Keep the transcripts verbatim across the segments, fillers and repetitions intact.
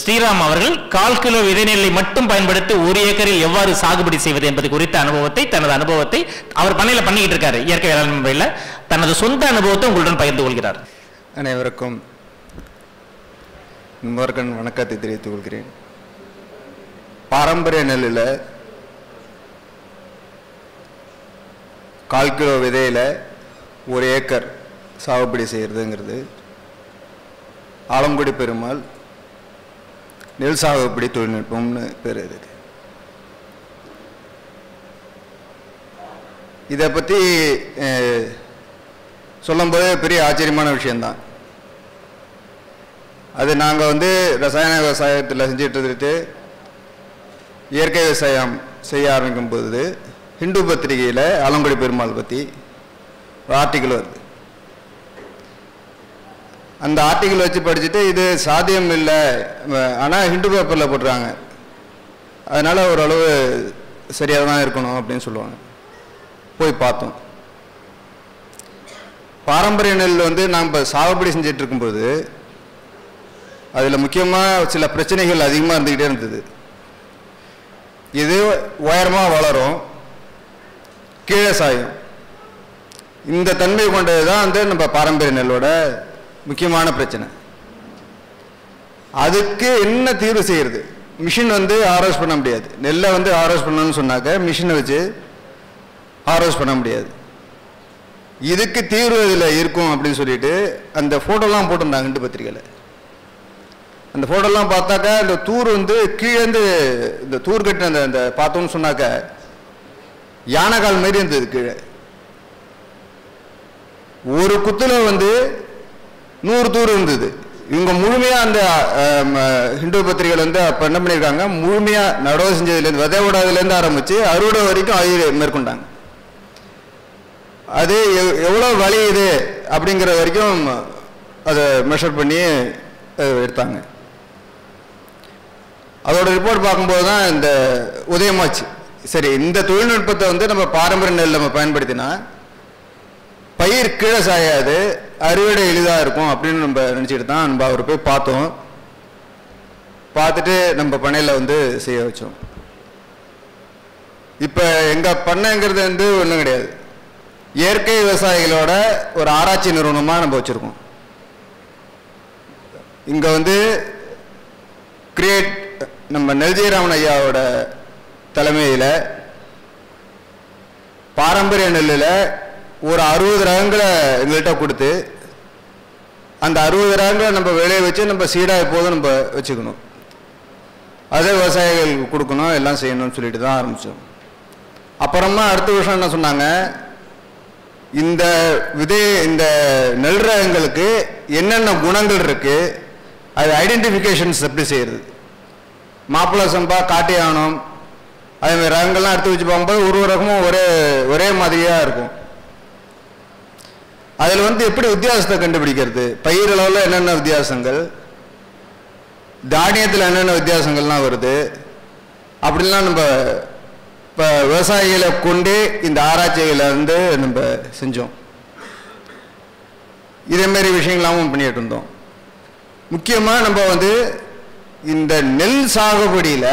ஸ்ரீராம் அவர்கள் கால் கிலோ விதை நெல்லை மட்டும் பயன்படுத்தி ஒரு ஏக்கரில் எவ்வாறு சாகுபடி செய்வது என்பது குறித்த அனுபவத்தை தனது அனுபவத்தை அவர் பண்ணையில் பண்ணிக்கிட்டு இருக்காரு. இயற்கை வேளாண் முறையில் தனது சொந்த அனுபவத்தை உங்களுடன் பகிர்ந்து கொள்கிறார். அனைவருக்கும் முருகன் வணக்கத்தை தெரிவித்துக் கொள்கிறேன். பாரம்பரிய நெல்லில் கால் கிலோ விதையில் ஒரு ஏக்கர் சாகுபடி செய்கிறதுங்கிறது ஆலங்குடி பெருமாள் நெல் சாகுபடி தொழில்நுட்பம்னு பேர். இதுக்கு இதை பற்றி சொல்லும்போது பெரிய ஆச்சரியமான விஷயந்தான். அது நாங்கள் வந்து ரசாயன விவசாயத்தில் செஞ்சுட்டு இருந்துட்டு இயற்கை விவசாயம் செய்ய ஆரம்பிக்கும் போது ஹிந்து பத்திரிகையில் ஆலங்குடி பெருமாள் பற்றி ஒரு ஆர்டிக்கிள் வருது. அந்த ஆர்டிக்கிள் வச்சு படிச்சுட்டு இது சாத்தியம் இல்லை, ஆனால் ஹிந்து பேப்பரில் போட்டுறாங்க, அதனால் ஓரளவு சரியாக தான் இருக்கணும் அப்படின்னு சொல்லுவாங்க. போய் பார்த்தோம். பாரம்பரிய நெல் வந்து நாம் இப்போ சாகுபடி செஞ்சிட்டு இருக்கும்போது அதில் முக்கியமாக சில பிரச்சனைகள் அதிகமாக இருந்துக்கிட்டே இருந்தது. இது உயரமாக வளரும், கீழே சாயும். இந்த தன்மை கொண்டது தான் வந்து நம்ம பாரம்பரிய நெல்லோட முக்கியமான பிரச்சனை. அதுக்கு என்ன தீர்வு செய்கிறது? மிஷின் வந்து ஆரோஸ் பண்ண முடியாது. நெல்லை வந்து ஆரோஸ் பண்ணணும்னு சொன்னாக்க மிஷினை வச்சு ஆரோஸ் பண்ண முடியாது. இதுக்கு தீர்வு இதில் இருக்கும் அப்படின்னு சொல்லிட்டு அந்த ஃபோட்டோலாம் போட்டிருந்தாங்க ஹிந்து பத்திரிகையில். அந்த ஃபோட்டோலாம் பார்த்தாக்கா இந்த தூர் வந்து கீழேருந்து இந்த தூர் கட்டின அந்த அந்த பார்த்தோம்னு சொன்னாக்க யானைக்கால் மாரி இருந்தது. கீழே ஒரு குத்தில் வந்து நூறு தூர் இருந்தது. இவங்க முழுமையாக அந்த ஹிந்து பத்திரிகையில் வந்து அப்போ என்ன பண்ணியிருக்காங்க, முழுமையாக நடவு செஞ்சதுலேருந்து விதை விடாதுலேருந்து ஆரம்பித்து அறுவடை வரைக்கும் ஆய்வு மேற்கொண்டாங்க. அது எவ்வளோ வலி இது அப்படிங்கிற வரைக்கும் அதை மெஷர் பண்ணி எடுத்தாங்க. அதோட ரிப்போர்ட் பார்க்கும்போது தான் இந்த உதயமாச்சு. சரி, இந்த தொழில்நுட்பத்தை வந்து நம்ம பாரம்பரிய நெல் நம்ம பயன்படுத்தினா பயிர் கீழே சாயாது, அறுவடை எளிதாக இருக்கும் அப்படின்னு நம்ம நினச்சிட்டு தான் நம்ம அவர் போய் பார்த்தோம். பார்த்துட்டு நம்ம பண்ணையில் வந்து செய்ய வச்சோம். இப்போ எங்கள் பண்ணைங்கிறது வந்து ஒன்றும் கிடையாது, இயற்கை விவசாயிகளோட ஒரு ஆராய்ச்சி நிறுவனமாக நம்ம வச்சுருக்கோம். இங்கே வந்து கிரியேட் நம்ம நெல்ஜிராமன் ஐயாவோட தலைமையில் பாரம்பரிய நெல்லில் ஒரு அறுபது ரகங்களை எங்கள்கிட்ட கொடுத்து அந்த அறுபது ரகங்களை நம்ம விளைய வச்சு நம்ம சீடாக எப்போதும் நம்ம வச்சுக்கணும், அதே விவசாயிகளுக்கு கொடுக்கணும், எல்லாம் செய்யணும்னு சொல்லிட்டு தான் ஆரம்பித்தோம். அப்புறமா அடுத்த வருஷம் என்ன சொன்னாங்க, இந்த விதை இந்த நெல் ரகங்களுக்கு என்னென்ன குணங்கள் இருக்குது அது ஐடென்டிஃபிகேஷன்ஸ் எப்படி செய்கிறது, மாப்பிள்ளை சம்பா காட்டு யானம் அதேமாதிரி ரகங்கள்லாம் எடுத்து வச்சு பார்க்கும்போது ஒரு ஒரு ரகமும் ஒரே ஒரே மாதிரியாக இருக்கும். அதில் வந்து எப்படி வித்தியாசத்தை கண்டுபிடிக்கிறது, பயிர் அளவில் என்னென்ன வித்தியாசங்கள், தானியத்தில் என்னென்ன வித்தியாசங்கள்லாம் வருது அப்படின்லாம் நம்ம இப்போ விவசாயிகளை கொண்டு இந்த ஆராய்ச்சிகளை வந்து நம்ம செஞ்சோம். இதேமாரி விஷயங்களாகவும் பண்ணிட்டு இருந்தோம். முக்கியமாக நம்ம வந்து இந்த நெல் சாகுபடியில்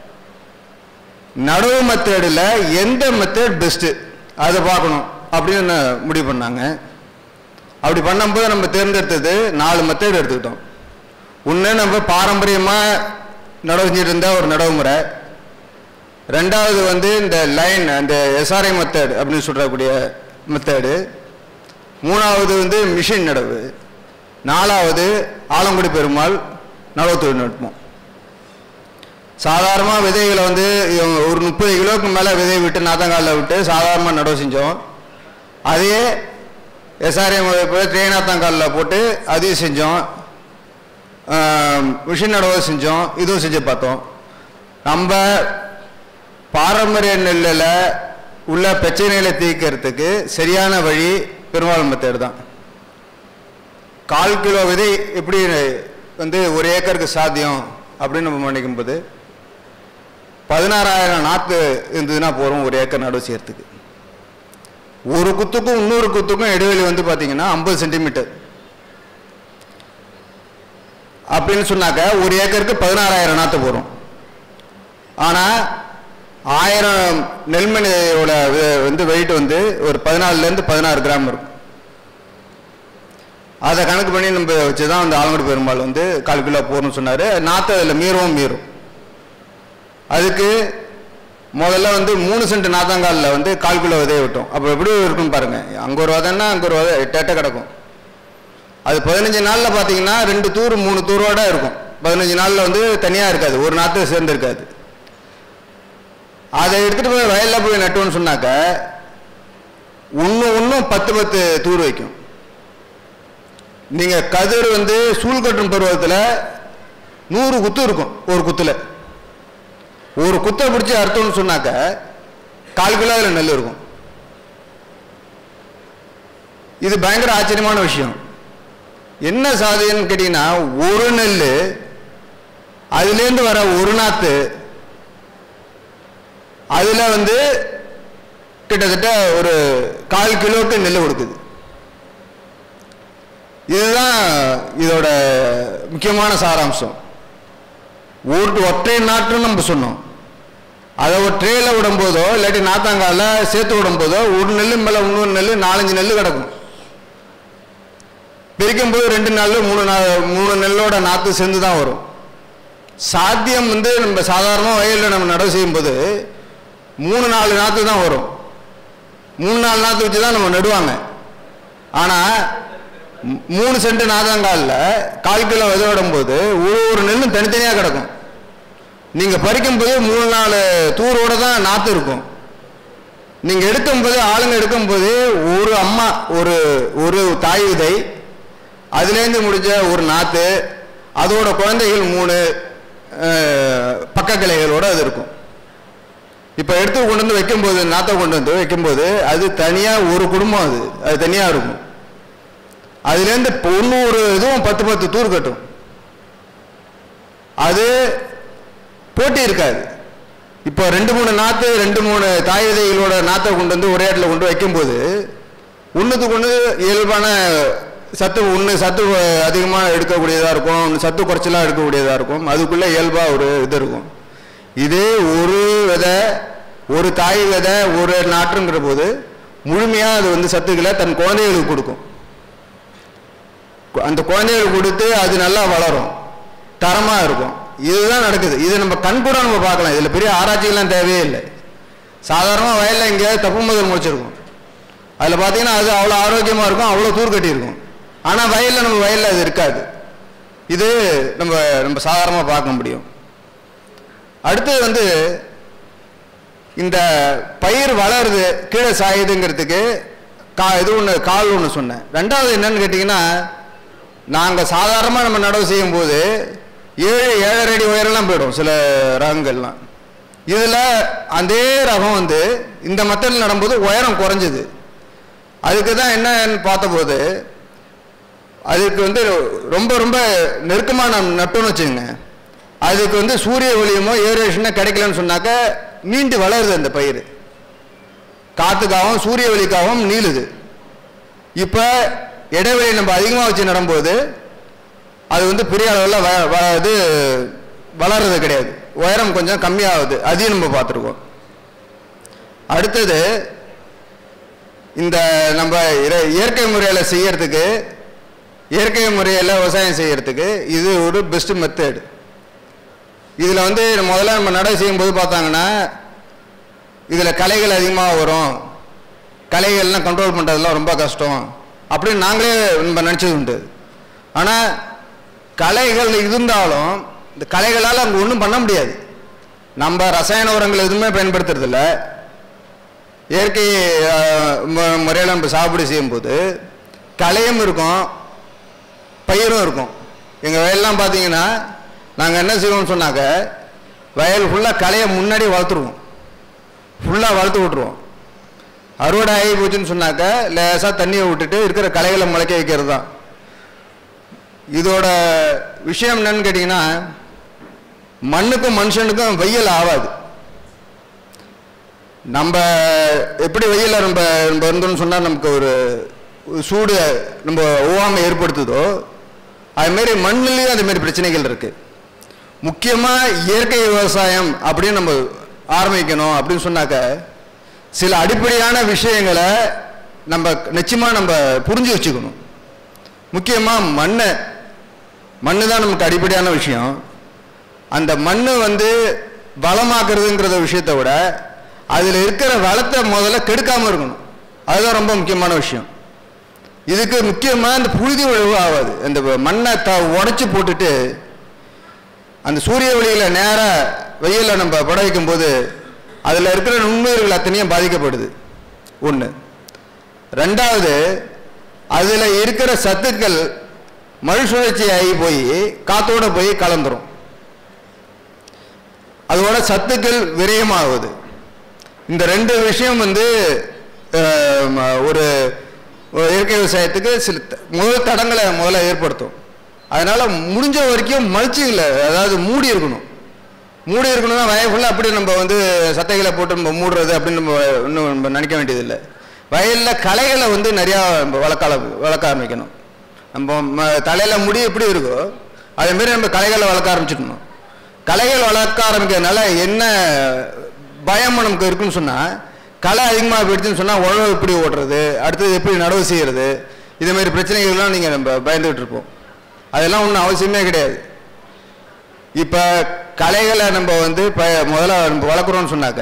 நடவு மெத்தடில் எந்த மெத்தட் பெஸ்ட்டு அதை பார்க்கணும் அப்படின்னு முடிவு பண்ணாங்க. அப்படி பண்ணும்போது நம்ம தேர்ந்தெடுத்தது நாலு மெத்தட் எடுத்துக்கிட்டோம். ஒன்று நம்ம பாரம்பரியமாக நடவு செஞ்சுட்டு இருந்த ஒரு நடவு முறை, ரெண்டாவது வந்து இந்த லைன் அந்த எஸ்ஆர்ஐ மெத்தட் அப்படின்னு சொல்கிறக்கூடிய மெத்தடு, மூணாவது வந்து மிஷின் நடவு, நாலாவது ஆலங்குடி பெருமாள் நடவு தொழில்நுட்பம். சாதாரணமாக விதைகளை வந்து ஒரு முப்பது கிலோவுக்கு மேலே விதை விட்டு நாத்தங்காலில் விட்டு சாதாரணமாக நடவு செஞ்சோம். அதே எஸ்ஆர்ஐ முறை தேனாத்தங்காலில் போட்டு அதையும் செஞ்சோம், மிஷின் நடவு செஞ்சோம், இதுவும் செஞ்சு பார்த்தோம். நம்ம பாரம்பரிய நெல்லில் உள்ள பிரச்சனைகளை தீர்க்கிறதுக்கு சரியான வழி பெருமாள் மெத்தட் தான். கால் கிலோ விதை எப்படி வந்து ஒரு ஏக்கருக்கு சாத்தியம் அப்படின்னு நம்ம நினைக்கும்போது பதினாறாயிரம் நாற்று இருந்ததுன்னா போகிறோம் ஒரு ஏக்கர் நடவு செய்யறதுக்கு. ஒரு குத்துக்கும் இன்னொரு குத்துக்கும் இடைவெளி வந்து பார்த்தீங்கன்னா ஐம்பது சென்டிமீட்டர். அப்படின்னு சொன்னாக்க ஒரு ஏக்கருக்கு பதினாறாயிரம் நாற்று போகிறோம். ஆனால் ஆயிரம் நெல்மணியோட வந்து வெயிட் வந்து ஒரு பதினாலுலேருந்து பதினாறு கிராம் இருக்கும். அதை கணக்கு பண்ணி நம்ம வச்சு தான் அந்த ஆலங்குடி பெருமாள் வந்து கால் கிலோ போகணும்னு சொன்னார். நாற்று அதில் மீறவும் மீறும். அதுக்கு முதல்ல வந்து மூணு சென்ட் நாத்தாங்காலில் வந்து கால் கிலோ விதையை விட்டோம். அப்போ எப்படி இருக்குன்னு பாருங்கள். அங்கே ஒரு விதைன்னா அங்கே ஒரு விதை எட்டு எட்டை கிடக்கும். அது பதினஞ்சு நாளில் பார்த்தீங்கன்னா ரெண்டு தூர் மூணு தூரோட இருக்கும். பதினஞ்சு நாளில் வந்து தனியாக இருக்காது, ஒரு நாற்று சேர்ந்து இருக்காது. அதை எடுத்துகிட்டு போய் வயலில் போய் நட்டுவோன்னு சொன்னாக்க இன்னும் இன்னும் பத்து பத்து தூர் வைக்கும். நீங்கள் கதிர் வந்து சூழ் கட்டும் பருவத்தில் நூறு குத்து இருக்கும். ஒரு குத்தில் ஒரு குத்தை பிடிச்சி அறுத்தோம்னு சொன்னாக்க கால் கிலோ அதில் நெல் இருக்கும். இது பயங்கர ஆச்சரியமான விஷயம். என்ன சாதின்னு கேட்டீங்கன்னா, ஒரு நெல் அதுலேருந்து வர ஒரு நாற்று அதில் வந்து கிட்டத்தட்ட ஒரு கால் கிலோவுக்கு நெல் கொடுக்குது. இதுதான் இதோட முக்கியமான சாராம்சம். ஒரு ஒற்றை நாற்றுன்னு நம்ம சொன்னோம். அதை ஒரு ட்ரேயில் விடும்போதோ இல்லாட்டி நாத்தாங்கால சேர்த்து விடும்போதோ ஒரு நெல் மேலே இன்னொரு நெல் நாலஞ்சு நெல் கிடக்கும். பிரிக்கும் போது ரெண்டு நாள் மூணு நாள் மூணு நெல்லோட நாற்று சேர்ந்து தான் வரும். சாத்தியம் வந்து நம்ம சாதாரணமாக வயலில் நம்ம நடவு செய்யும்போது மூணு நாலு நாற்று தான் வரும். மூணு நாலு நாற்று வச்சு தான் நம்ம நடுவாங்க. ஆனால் மூணு சென்ட் நாத்தாங்காலில் கால் கிலோ விதை விடும்போது ஒரு ஒரு நெல்லும் தனித்தனியாக கிடக்கும். நீங்கள் பறிக்கும்போது மூணு நாலு தூரோடு தான் நாற்று இருக்கும். நீங்கள் எடுக்கும்போது ஆளுங்க எடுக்கும்போது ஒரு அம்மா ஒரு ஒரு தாய் விதை, அதுலேருந்து முடிஞ்ச ஒரு நாற்று, அதோட குழந்தைகள் மூணு பக்க கிளைகளோடு அது இருக்கும். இப்போ எடுத்து கொண்டு வந்து வைக்கும்போது நாற்றை கொண்டு வந்து வைக்கும்போது அது தனியாக ஒரு குடும்பம், அது அது தனியாக இருக்கும். அதுலேருந்து ஒன்னொரு இதுவும் பத்து பத்து தூர் கட்டும். அது போட்டி இருக்காது. இப்போ ரெண்டு மூணு நாற்று ரெண்டு மூணு தாய் விதைகளோட நாற்றை கொண்டு வந்து ஒரே இடத்துல கொண்டு வைக்கும்போது ஒன்றுத்துக்கு ஒன்று இயல்பான சத்து ஒன்று சத்து அதிகமாக எடுக்கக்கூடியதாக இருக்கும், ஒன்று சத்து குறைச்சலாக எடுக்கக்கூடியதாக இருக்கும். அதுக்குள்ளே இயல்பாக ஒரு இது இருக்கும். இதே ஒரு விதை ஒரு தாய் விதை ஒரு நாற்றுங்கிற போது முழுமையாக அது வந்து சத்துக்களை தன் குழந்தைகளுக்கு கொடுக்கும். அந்த குழந்தைகளுக்கு கொடுத்து அது நல்லா வளரும், தரமாக இருக்கும். இதுதான் நடக்குது. இது நம்ம கண் கூட நம்ம பார்க்கலாம். இதில் பெரிய ஆராய்ச்சிகள்லாம் தேவையே இல்லை. சாதாரணமாக வயலில் எங்கேயாவது தப்பு முதல் முடிச்சிருக்கும். அதில் பார்த்தீங்கன்னா அது அவ்வளோ ஆரோக்கியமாக இருக்கும், அவ்வளோ தூர் கட்டியிருக்கும். ஆனால் வயலில் நம்ம வயலில் அது இருக்காது. இது நம்ம நம்ம சாதாரணமாக பார்க்க முடியும். அடுத்தது வந்து இந்த பயிர் வளருது கீழே சாயுதுங்கிறதுக்கு கா இது ஒன்று கால் ஒன்று சொன்னேன். ரெண்டாவது என்னன்னு கேட்டிங்கன்னா, நாங்கள் சாதாரணமாக நம்ம நடவு செய்யும்போது ஏழு ஏழரை அடி உயரெல்லாம் போயிடும் சில ரகங்கள்லாம். இதில் அதே ரகம் வந்து இந்த மெத்தடில் நடும்போது உயரம் குறைஞ்சிது. அதுக்கு தான் என்னன்னு பார்த்தபோது அதுக்கு வந்து ரொம்ப ரொம்ப நெருக்கமாக நம்ம நட்டோன்னு வச்சுங்க, அதுக்கு வந்து சூரிய ஒளியுமோ ஏரேஷனோ கிடைக்கலன்னு சொன்னாக்க மீண்டு வளருது அந்த பயிர். காற்றுக்காகவும் சூரிய ஒளிக்காகவும் நீளுது. இப்போ இடைவெளி நம்ம அதிகமாக வச்சு நடும்போது அது வந்து பெரிய அளவில் வ இது வளர்றது கிடையாது, உயரம் கொஞ்சம் கம்மியாகுது. அதையும் நம்ம பார்த்துருக்கோம். அடுத்தது இந்த நம்ம இயற்கை முறையில் செய்யறதுக்கு இயற்கை முறையில் விவசாயம் செய்யறதுக்கு இது ஒரு பெஸ்ட் மெத்தட். இதில் வந்து முதல்ல நம்ம நடவு செய்யும்போது பார்த்தாங்கன்னா இதில் களைகள் அதிகமாக வரும், களைகள்லாம் கண்ட்ரோல் பண்ணுறதுலாம் ரொம்ப கஷ்டம் அப்படின்னு நாங்களே நம்ம நினச்சது உண்டு. ஆனால் களைகள் இருந்தாலும் இந்த களைகளால் அங்கே ஒன்றும் பண்ண முடியாது. நம்ம ரசாயன உரங்கள் எதுவுமே பயன்படுத்துறதில்ல. இயற்கை முறையில் நம்ம சாகுபடி செய்யும்போது களையும் இருக்கும் பயிரும் இருக்கும். எங்கள் வயல்லாம் பார்த்தீங்கன்னா நாங்கள் என்ன செய்வோம்னு சொன்னாக்க வயல் ஃபுல்லாக களையை முன்னாடி வளர்த்துருவோம், ஃபுல்லாக வளர்த்து விட்ருவோம். அறுவடை ஆகி போச்சுன்னு சொன்னாக்க லேசாக தண்ணியை விட்டுட்டு இருக்கிற களைகளை முளைக்க வைக்கிறது தான். இதோட விஷயம் என்னன்னு கேட்டிங்கன்னா, மண்ணுக்கும் மனுஷனுக்கும் வெயில் ஆகாது. நம்ம எப்படி வெயிலில் நம்ம நம்ம இருந்தோம்னு சொன்னால் நமக்கு ஒரு சூடு நம்ம ஓவாமை ஏற்படுத்துதோ, அதுமாரி மண்ணிலையும் அதுமாரி பிரச்சனைகள் இருக்குது. முக்கியமாக இயற்கை விவசாயம் அப்படின்னு நம்ம ஆரம்பிக்கணும் அப்படின்னு சொன்னாக்க சில அடிப்படையான விஷயங்களை நம்ம நிச்சயமாக நம்ம புரிஞ்சு வச்சுக்கணும். முக்கியமாக மண்ணை மண்ணு தான் நமக்கு அடிப்படையான விஷயம். அந்த மண் வந்து வளமாக்குறதுங்கிறத விஷயத்தை விட அதில் இருக்கிற வளத்தை முதல்ல கெடுக்காமல் இருக்கணும். அதுதான் ரொம்ப முக்கியமான விஷயம். இதுக்கு முக்கியமாக இந்த புழுதி உழவு ஆகாது. இந்த மண்ணை த உடச்சி போட்டுட்டு அந்த சூரிய ஒளியில் நேராக வெயிலில் நம்ம பட வைக்கும்போது அதில் இருக்கிற நுண்ணுயிர்கள் அத்தனையும் பாதிக்கப்படுது ஒன்று. ரெண்டாவது, அதில் இருக்கிற சத்துக்கள் மறுசுழற்சி ஆகி போய் காத்தோடு போய் கலந்துரும். அதோட சத்துக்கள் விரயமாகுது. இந்த ரெண்டு விஷயம் வந்து ஒரு இயற்கை விவசாயத்துக்கு சில முதல் தடங்களை முதல்ல ஏற்படுத்தும். அதனால் முடிஞ்ச வரைக்கும் மல்ச்சிங்கில், அதாவது மூடி இருக்கணும். மூடி இருக்கணும்னா வயல் ஃபுல்லாக அப்படி நம்ம வந்து சத்தைகளை போட்டு நம்ம மூடுறது அப்படின்னு நம்ம இன்னும் நம்ம நினைக்க வேண்டியதில்லை. வயலில் களைகளை வந்து நிறையா வளர்க்க வளர்க்க ஆரம்பிக்கணும். நம்ம தலையில் முடி எப்படி இருக்கோ அதேமாரி நம்ம களைகளை வளர்க்க ஆரம்பிச்சிடணும். களைகள் வளர்க்க ஆரம்பிக்கிறதுனால என்ன பயம் நமக்கு இருக்குன்னு சொன்னால், களை அதிகமாக போயிடுச்சுன்னு சொன்னால் உழவு எப்படி ஓட்டுறது, அடுத்தது எப்படி நடவு செய்கிறது, இதுமாரி பிரச்சனைகள்லாம் நீங்கள் நம்ம பயந்துகிட்டு இருப்போம். அதெல்லாம் ஒன்றும் அவசியமே கிடையாது. இப்போ களைகளை நம்ம வந்து ப முதல்ல நம்ம வளர்க்குறோன்னு சொன்னாக்க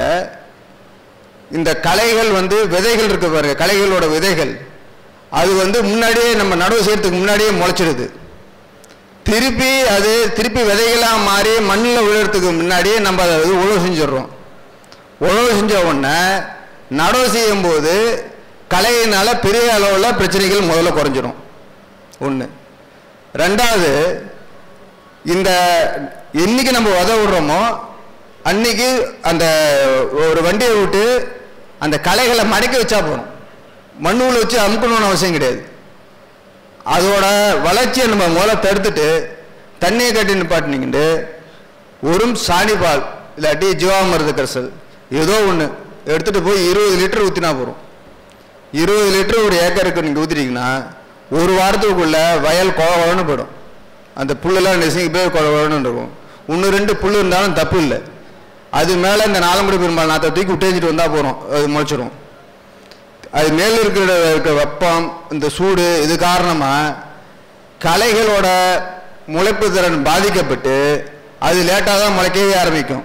இந்த களைகள் வந்து விதைகள் இருக்கு பாருங்க, களைகளோட விதைகள் அது வந்து முன்னாடியே நம்ம நடவு செய்யறதுக்கு முன்னாடியே முளைச்சிடுது. திருப்பி அது திருப்பி விதைகளாக மாறி மண்ணில் விழுறதுக்கு முன்னாடியே நம்ம அதை உழவு செஞ்சிடறோம். உழவு செஞ்ச உடனே நடவு செய்யும் போது களையினால பெரிய அளவில் பிரச்சனைகள் முதல்ல குறைஞ்சிடும் ஒன்று. ரெண்டாவது, இந்த என்னைக்கு நம்ம உத விடுறோமோ அன்னைக்கு அந்த ஒரு வண்டியை விட்டு அந்த களைகளை மடக்கி வச்சா போகணும். மண்ணுல வச்சு அமுக்கணும்னு அவசியம் கிடையாது. அதோட வளர்ச்சியை நம்ம முதல்ல தடுத்துட்டு தண்ணியை கட்டி நிப்பாட்டினீங்கட்டு ஒரு சாணிபால் இல்லாட்டி ஜீவாமிர்த கரைசல் ஏதோ ஒன்று எடுத்துகிட்டு போய் இருபது லிட்டர் ஊற்றினா போகிறோம். இருபது லிட்டர் ஒரு ஏக்கருக்கு நீங்கள் ஊற்றிட்டீங்கன்னா ஒரு வாரத்துக்குள்ளே வயல் குழன்னு போயிடும். அந்த புல்லெல்லாம் நெசுங்கி போய் குழன்னு இருக்கும். ஒன்று ரெண்டு புல் இருந்தாலும் தப்பு இல்லை. அது மேலே இந்த நாலம்படி பெரும்பாலும் நாற்றை தூக்கி விட்டேஞ்சிட்டு வந்தால் போகிறோம், அது முளைச்சிடும். அது மேலே இருக்கிற இருக்கிற வெப்பம், இந்த சூடு, இது காரணமாக களைகளோட முளைப்பு திறன் பாதிக்கப்பட்டு அது லேட்டாக தான் முளைக்கவே ஆரம்பிக்கும்.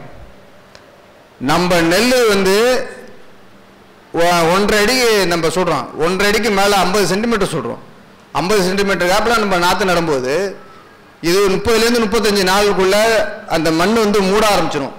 நம்ம நெல் வந்து ஒன்றரை அடிக்கு நம்ம சொல்கிறோம், ஒன்றரை அடிக்கு மேலே ஐம்பது சென்டிமீட்டர் சொல்கிறோம். ஐம்பது சென்டிமீட்டர் கேப்பில் நம்ம நாற்று நடும்போது இது முப்பதுலேருந்து முப்பத்தஞ்சு நாளுக்குள்ளே அந்த மண் வந்து மூட ஆரம்பிச்சிடும்.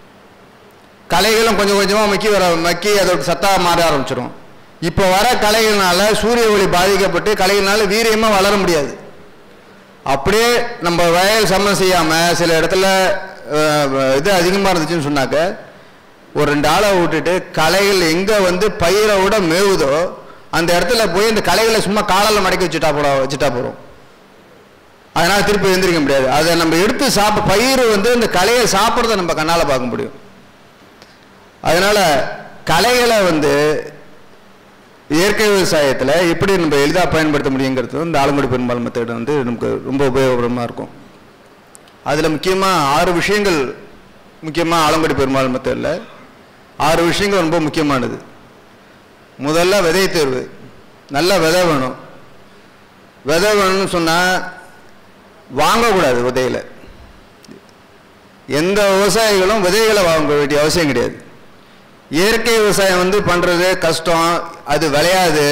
களைகளும் கொஞ்சம் கொஞ்சமாக மக்கி வர மக்கி அதோட சத்தாக மாற ஆரம்பிச்சிடும். இப்போ வர களைகள்னால சூரிய ஒளி பாதிக்கப்பட்டு களைகள்னால வீரியமாக வளர முடியாது. அப்படியே நம்ம வயல் சமம் செய்யாமல் சில இடத்துல இது அதிகமாக இருந்துச்சுன்னு சொன்னாக்க ஒரு ரெண்டு ஆளை விட்டுட்டு களைகள் எங்கே வந்து பயிரை விட மேவுதோ அந்த இடத்துல போய் இந்த களைகளை சும்மா காலால் மடக்கி வச்சுட்டா போட வச்சுட்டா போகிறோம். அதனால் திருப்பி எழுந்திரிக்க முடியாது. அதை நம்ம எடுத்து சாப்பிட பயிர் வந்து இந்த களையை சாப்பிட்றத நம்ம கண்ணால் பார்க்க முடியும். அதனால் களைகளை வந்து இயற்கை விவசாயத்தில் எப்படி நம்ம எளிதாக பயன்படுத்த முடியுங்கிறது இந்த ஆலங்குடி பெரும்பால் மெத்தட் வந்து நமக்கு ரொம்ப உபயோகரமாக இருக்கும். அதில் முக்கியமாக ஆறு விஷயங்கள், முக்கியமாக ஆலங்குடி பெரும்பால் மெத்தடில் ஆறு விஷயங்கள் ரொம்ப முக்கியமானது. முதல்ல விதை தேர்வு. நல்ல விதை வேணும். விதை வேணும்னு சொன்னால் வாங்கக்கூடாது. விதையில் எந்த விவசாயிகளும் விதைகளை வாங்க வேண்டிய அவசியம் கிடையாது. இயற்கை விவசாயம் வந்து பண்ணுறது கஷ்டம், அது விளையாது,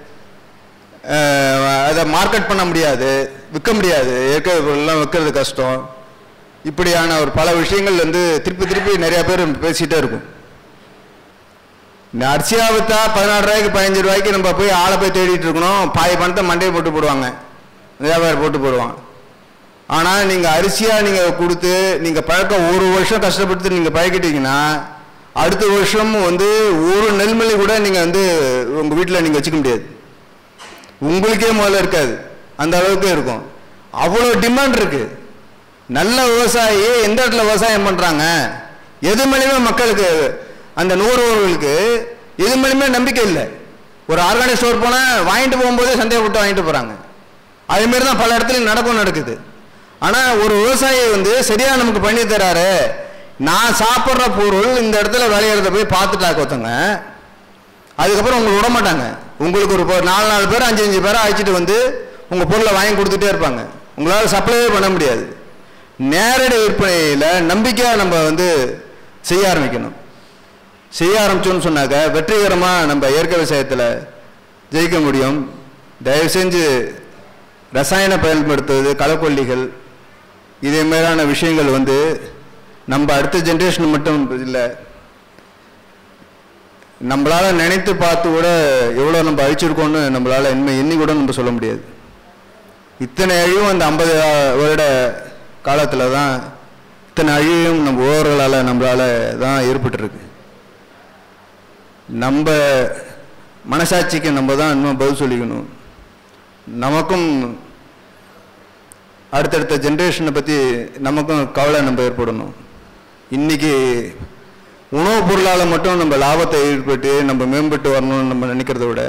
அதை மார்க்கெட் பண்ண முடியாது, விற்க முடியாது, இயற்கை பொருள்லாம் விற்கிறது கஷ்டம். இப்படியான ஒரு பல விஷயங்கள் வந்து திருப்பி திருப்பி நிறையா பேர் பேசிகிட்டே இருக்கும். இந்த அரிசியா விற்றா பதினாறு ரூபாய்க்கு பதினஞ்சு ரூபாய்க்கு நம்ம போய் ஆளை போய் தேடிட்டு இருக்கணும். பாதி பணத்தை மண்டையை போட்டு போடுவாங்க, வியாபாரம் போட்டு போடுவாங்க. ஆனால் நீங்கள் அரிசியாக நீங்கள் கொடுத்து நீங்கள் பழக்க ஒரு வருஷம் கஷ்டப்பட்டு நீங்கள் பழக்கிட்டீங்கன்னா அடுத்த வருஷம் வந்து ஒரு நெல்மல்லி கூட நீங்கள் வந்து உங்கள் வீட்டில் நீங்கள் வச்சுக்க முடியாது. உங்களுக்கே முதல்ல இருக்காது, அந்த அளவுக்கு இருக்கும். அவ்வளோ டிமாண்ட் இருக்குது. நல்ல விவசாயி எந்த இடத்துல விவசாயம் பண்ணுறாங்க, எது மேலேயுமே மக்களுக்கு அந்த நுகர்வோர்களுக்கு எது மேலேயுமே நம்பிக்கை இல்லை. ஒரு ஆர்கானிக் ஸ்டோர் போனால் வாங்கிட்டு போகும்போதே சந்தேகப்பட்டு வாங்கிட்டு போகிறாங்க. அதேமாரி தான் பல இடத்துலையும் நடக்கும் நடக்குது. ஆனால் ஒரு விவசாயி வந்து சரியாக நமக்கு பண்ணி தராரு, நான் சாப்பிட்ற பொருள் இந்த இடத்துல விளையிறத போய் பார்த்துட்டாக்க ஒருத்தங்க, அதுக்கப்புறம் உங்களுக்கு விட மாட்டாங்க. உங்களுக்கு ஒரு நாலு நாலு பேர் அஞ்சு அஞ்சு பேரை அழைச்சிட்டு வந்து உங்கள் பொருளை வாங்கி கொடுத்துட்டே இருப்பாங்க. உங்களால் சப்ளைவே பண்ண முடியாது. நேரடி விற்பனையில் நம்பிக்கையாக நம்ம வந்து செய்ய ஆரம்பிக்கணும். செய்ய ஆரம்பிச்சோன்னு சொன்னாக்க வெற்றிகரமாக நம்ம இயற்கை விவசாயத்தில் ஜெயிக்க முடியும். தயவு செஞ்சு ரசாயன பயன்படுத்துவது, களக்கொல்லிகள், இதே மாதிரியான விஷயங்கள் வந்து நம்ம அடுத்த ஜென்ரேஷன் மட்டும் இல்லை, நம்மளால் நினைத்து பார்த்து கூட எவ்வளோ நம்ம அழிச்சிருக்கோன்னு நம்மளால் என்ன எண்ணி கூட நம்ம சொல்ல முடியாது. இத்தனை அழிவும் அந்த ஐம்பது வருட காலத்தில் தான் இத்தனை அழிவும் நம்ம உழவர்களால் நம்மளால் தான் ஏற்பட்டுருக்கு. நம்ம மனசாட்சிக்கு நம்ம தான் இன்னும் பதில் சொல்லிக்கணும். நமக்கும் அடுத்தடுத்த ஜென்ரேஷனை பற்றி நமக்கும் கவலை நம்ம ஏற்படணும். இன்றைக்கி உணவுப் பொருளால் மட்டும் நம்ம லாபத்தை ஏற்பட்டு நம்ம மேம்பட்டு வரணும்னு நம்ம நினைக்கிறத விட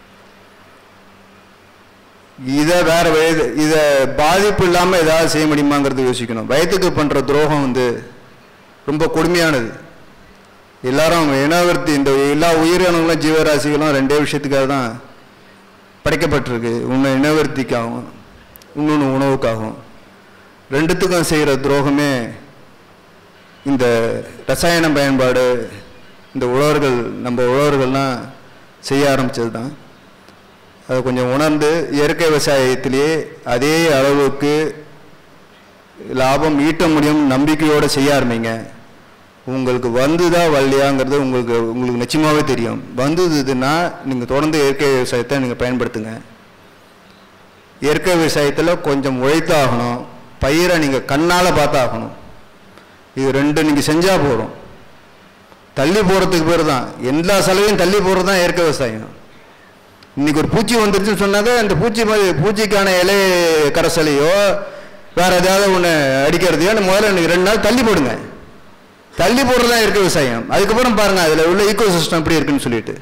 இதை வேறு வயது இதை பாதிப்பு இல்லாமல் ஏதாவது செய்ய முடியுமாங்கிறது யோசிக்கணும். வயதுக்கு பண்ணுற துரோகம் வந்து ரொம்ப கொடுமையானது. எல்லாரும் இனவர்த்தி, இந்த எல்லா உயிரினங்களும் ஜீவராசிகளும் ரெண்டே விஷயத்துக்காக தான் படைக்கப்பட்டிருக்கு. ஒன்று இனவர்த்திக்காகவும், இன்னொன்று உணவுக்காகவும். ரெண்டுத்துக்கும் செய்கிற துரோகமே இந்த ரசாயன பயன்பாடு. இந்த உழவர்கள் நம்ம உழவர்கள்லாம் செய்ய ஆரம்பித்தது தான். அதை கொஞ்சம் உணர்ந்து இயற்கை விவசாயத்திலேயே அதே அளவுக்கு லாபம் ஈட்ட முடியும் நம்பிக்கையோடு செய்ய ஆரம்பிங்க. உங்களுக்கு வந்துதா வரலையாங்கிறது உங்களுக்கு உங்களுக்கு நிச்சயமாகவே தெரியும். வந்ததுன்னா நீங்கள் தொடர்ந்து இயற்கை விவசாயத்தை நீங்கள் பயன்படுத்துங்க. இயற்கை விவசாயத்தில் கொஞ்சம் உழைத்தாகணும், பயிரை நீங்கள் கண்ணால் பார்த்தாகணும். இது ரெண்டு நீங்கள் செஞ்சால் போதும். தள்ளி போகிறதுக்கு பேர் தான் எல்லா செலவையும் தள்ளி போகிறது தான் இயற்கை விவசாயம். இன்றைக்கி ஒரு பூச்சி வந்துருச்சுன்னு சொன்னாக்க அந்த பூச்சி மாதிரி பூச்சிக்கான இலை கரைசலையோ வேறு ஏதாவது ஒன்று அடிக்கிறதையோ முதல்ல இன்றைக்கி ரெண்டு நாள் தள்ளி போடுங்க. தள்ளி போடுறது தான் இயற்கை விவசாயம். அதுக்கப்புறம் பாருங்கள் அதில் உள்ள ஈக்கோ சிஸ்டம் எப்படி இருக்குன்னு சொல்லிட்டு.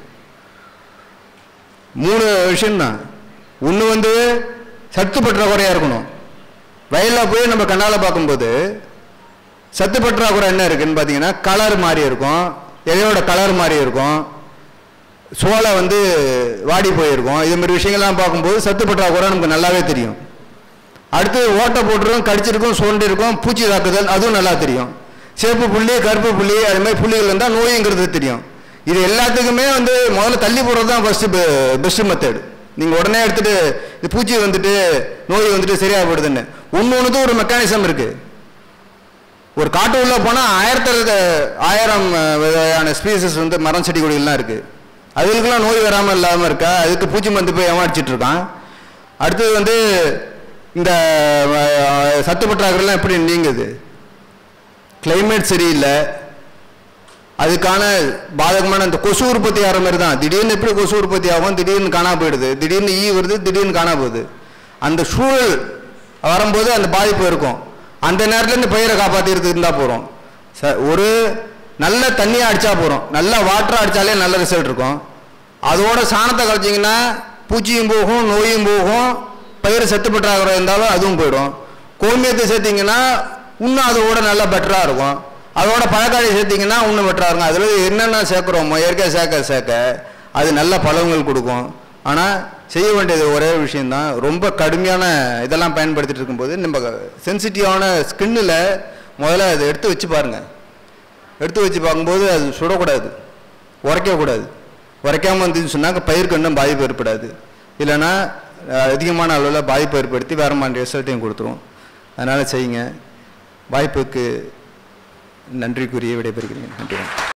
மூணு விஷயம்தான். ஒன்று வந்து சத்து பற்றாக்குறையாக இருக்கணும். வயலில் போய் நம்ம கண்ணால் பார்க்கும்போது சத்து பற்றாக்குறை என்ன இருக்குன்னு பார்த்தீங்கன்னா கலர் மாறி இருக்கும், இலையோட கலர் மாறி இருக்கும், சோளை வந்து வாடி போயிருக்கும். இது மாதிரி விஷயங்கள்லாம் பார்க்கும்போது சத்து பற்றாக்குறை நமக்கு நல்லாவே தெரியும். அடுத்து ஓட்டை போட்டுருக்கும், கடிச்சிருக்கும், சோண்டி இருக்கும், பூச்சி தாக்குதல் அதுவும் நல்லா தெரியும். சேப்பு புள்ளி, கருப்பு புள்ளி, அது மாதிரி புள்ளிகள் இருந்தால் நோய்ங்கிறது தெரியும். இது எல்லாத்துக்குமே வந்து முதல்ல தள்ளி போடுறது தான் ஃபஸ்ட்டு பெஸ்ட்டு மெத்தடு. நீங்கள் உடனே எடுத்துகிட்டு இது பூச்சி வந்துட்டு நோய் வந்துட்டு சரியாக போடுதுன்னு ஒன்று ஒன்றுக்கும் ஒரு மெக்கானிசம் இருக்குது. ஒரு காட்டு உள்ளே போனால் ஆயிரத்தி ஆயிரம் வகையான ஸ்பீசஸ் வந்து மரம் செடி கொடிகள்லாம் இருக்குது. அதுக்கெல்லாம் நோய் வராமல் இல்லாமல் இருக்கா? அதுக்கு பூச்சி மருந்து போய் ஏமாடிச்சிட்டு இருக்கான். அடுத்தது வந்து இந்த சத்து பற்றாக்குறைலாம் எப்படி நீங்குது? கிளைமேட் சரியில்லை, அதுக்கான பாதகமான இந்த கொசு உற்பத்தி ஆகிற மாதிரி தான். திடீர்னு எப்படி கொசு உற்பத்தி ஆகும், திடீர்னு காணா போயிடுது, திடீர்னு ஈ வருது, திடீர்னு காணா போகுது. அந்த சூழல் வரும்போது அந்த பாதிப்பு இருக்கும். அந்த நேரத்தில் இந்த பயிரை காப்பாற்றிட்டு இருந்தால் போகிறோம். ச ஒரு நல்ல தண்ணியாக அடித்தா போகிறோம், நல்ல வாட்டராக அடித்தாலே நல்ல ரிசல்ட் இருக்கும். அதோட சாணத்தை கழிச்சிங்கன்னா பூச்சியும் போகும், நோயும் போகும், பயிர் சத்து பற்றாக்குறை இருந்தாலும் அதுவும் போயிடும். கோமியத்தை சேர்த்திங்கன்னா இன்னும் அதோட நல்லா பெட்டராக இருக்கும். அதோட பழக்காடி சேர்த்திங்கன்னா இன்னும் பெட்டராக இருக்கும். அதில் என்னென்ன சேர்க்குறோமோ இயற்கை சேர்க்க சேர்க்க அது நல்ல பழங்கள் கொடுக்கும். ஆனால் செய்ய வேண்டியது ஒரே விஷயந்தான், ரொம்ப கடுமையான இதெல்லாம் பயன்படுத்திட்டு இருக்கும்போது நம்ம சென்சிட்டிவான ஸ்கின்னில் முதல்ல அதை எடுத்து வச்சு பாருங்கள். எடுத்து வச்சு பார்க்கும்போது அது சுடக்கூடாது, உரைக்கக்கூடாது. உரைக்காமல் இருந்துன்னு சொன்னாக்க பயிருக்கு இன்னும் பாதிப்பு ஏற்படாது. இல்லைன்னா அதிகமான அளவில் பாதிப்பு ஏற்படுத்தி வேறு மாதிரி ரிசல்ட்டையும் கொடுத்துரும். அதனால் செய்யுங்க. வாய்ப்புக்கு நன்றி கூறிய விடைபெறுகிறேன். நன்றி.